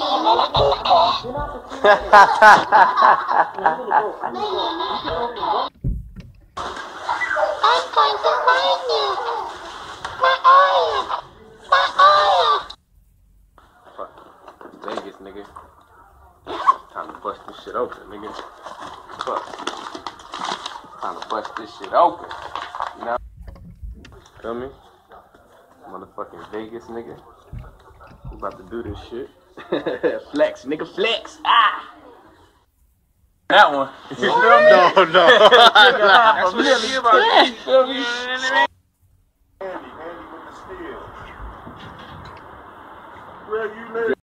going to find you. Where are you? Where are you? Fuck Vegas, nigga. Time to bust this shit open, nigga. Fuck. Time to bust this shit open. You know? Feel me? Motherfucking Vegas, nigga. We about to do this shit. Flex, nigga, flex. Ah! That one. You feel me? No. That's what it is about it. You feel me? Andy with the steal. Well, you live.